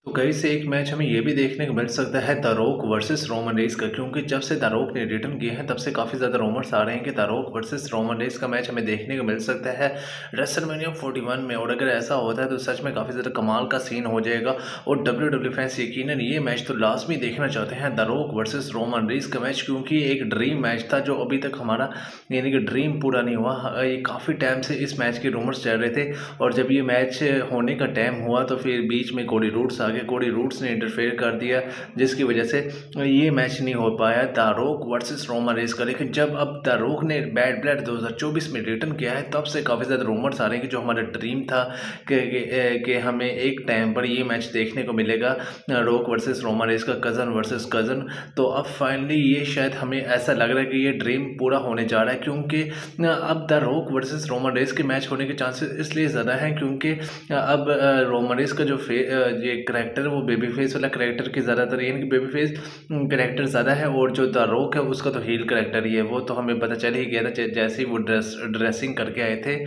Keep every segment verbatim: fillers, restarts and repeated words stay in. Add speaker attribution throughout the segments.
Speaker 1: तो कई से एक मैच हमें ये भी देखने को मिल सकता है the Rock versus Roman Reigns का, क्योंकि जब से द रॉक ने रिटर्न किए हैं तब से काफ़ी ज़्यादा रूमर्स आ रहे हैं कि the Rock versus Roman Reigns का मैच हमें देखने को मिल सकता है रेसलमेनिया इकतालीस में। और अगर ऐसा होता है तो सच में काफ़ी ज़्यादा कमाल का सीन हो जाएगा और डब्ल्यू डब्ल्यू फैंस यकीनन ये मैच तो लाजमी देखना चाहते हैं, the Rock versus Roman Reigns का मैच, क्योंकि एक ड्रीम मैच था जो अभी तक हमारा यानी कि ड्रीम पूरा नहीं हुआ। ये काफ़ी टाइम से इस मैच के रूमर्स चल रहे थे और जब ये मैच होने का टाइम हुआ तो फिर बीच में कोडी रूड्स आ गए। कोडी रूड्स ने इंटरफेयर कर दिया जिसकी वजह से ये मैच नहीं हो पाया the Rock versus Roman Reigns का। लेकिन जब अब द रॉक ने बैड ब्लड दो हज़ार चौबीस में रिटर्न किया है तब से काफ़ी ज़्यादा रूमर्स आ रहे हैं कि जो हमारा ड्रीम था कि, कि, कि हमें एक टाइम पर ये मैच देखने को मिलेगा रॉक वर्सेस रोमन रेस का, कज़न वर्सेस कज़न। तो अब फाइनली ये शायद हमें ऐसा लग रहा है कि ये ड्रीम पूरा होने जा रहा है, क्योंकि अब the Rock versus Roman Reigns के मैच होने के चांसेस इसलिए ज़्यादा हैं क्योंकि अब रोमन रेस का जो फे ये करैक्टर है वो बेबी फेस वाला करैक्टर की ज़्यादातर यानी कि बेबी फेस करैक्टर ज़्यादा है और जो द रॉक है उसका तो हील करैक्टर ही है। वो तो हमें पता चल ही गया था जैसे ही वो ड्रेस ड्रेसिंग करके आए थे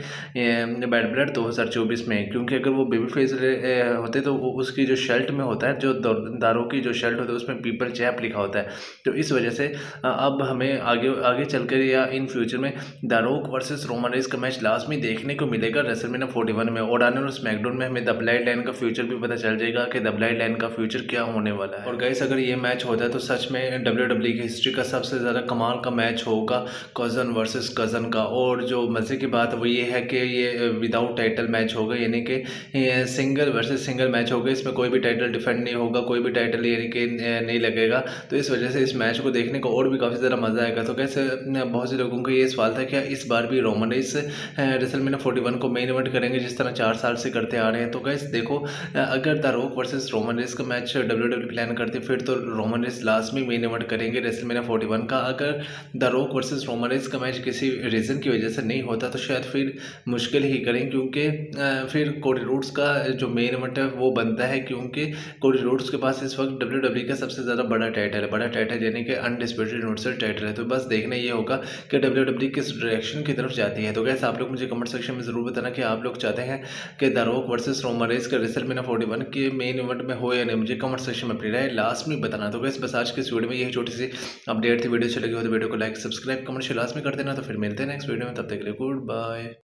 Speaker 1: बैड ब्लड दो हज़ार चौबीस में, क्योंकि अगर वो बेबी फेस होते तो उसकी जो शर्ट में होता है, जो द रॉक की जो शर्ट होती है उसमें पीपल चैप लिखा होता है। तो इस वजह से अब हमें आगे आगे चलकर या इन फ्यूचर में the Rock versus Roman Reigns का मैच लाजमी देखने को मिलेगा रेसलमेनिया इकतालीस में। और आने वाले स्मैकडाउन में हमें द ब्लड लाइन का फ्यूचर भी पता चल जाएगा कि द ब्लड लाइन का फ्यूचर क्या होने वाला है। और गाइस अगर ये मैच होता है तो सच में डब्ल्यू डब्ल्यू की हिस्ट्री का सबसे ज़्यादा कमाल का मैच होगा कज़न वर्सेस कज़न का। और जो मज़े की बात वो ये है कि ये विदाउट टाइटल मैच होगा, यानी कि सिंगल वर्सेस सिंगल मैच होगा। इसमें कोई भी टाइटल डिफेंड नहीं होगा, कोई भी टाइटल यानी कि नहीं लगेगा। तो इस वजह से इस मैच को देखने को और भी काफ़ी ज़्यादा मज़ा आएगा। तो कैसे बहुत से लोगों का ये सवाल था क्या इस बार भी रोमन रेस रेसलमेनिया इकतालीस को मेन इवेंट करेंगे जिस तरह चार साल से करते आ रहे हैं। तो गाइस देखो, अगर the Rock versus Roman Reigns का मैच डब्ल्यू डब्ल्यू प्लान करते फिर तो रोमन रेस लास्ट में मेन इवेंट करेंगे रेसलमेनिया इकतालीस का। अगर the Rock versus Roman Reigns का मैच किसी रीज़न की वजह से नहीं होता तो शायद फिर मुश्किल ही करें, क्योंकि फिर कोडी रूड्स का जो मेन इवेंट है वो बनता है, क्योंकि कोडी रूड्स के पास इस वक्त डब्ल्यू डब्ल्यू का सबसे ज़्यादा बड़ा टाइटल है बड़ा टाइटल यानी कि अनडिस्प्यूटेड यूनिवर्सल टाइटल है। तो बस देखना ये होगा कि डब्ल्यू डब्ल्यू किस डायरेक्शन की तरफ जाती है। तो गैस आप लोग मुझे कमेंट सेक्शन में ज़रूर बताना कि आप लोग चाहते हैं कि the Rock versus Roman Reigns का रेसलमेनिया इकतालीस के मेन इवेंट में हो या नहीं। मुझे कमेंट सेक्शन में अपनी राय लास्ट में बताना। तो गैस बस आज के इस वीडियो में यही छोटी सी अपडेट थी। वीडियो अच्छी लगी हो तो वीडियो को लाइक सब्सक्राइब कमेंट लास्ट में कर देना। तो फिर मिलते हैं नेक्स्ट वीडियो में, तब तक के लिए गुड बाय।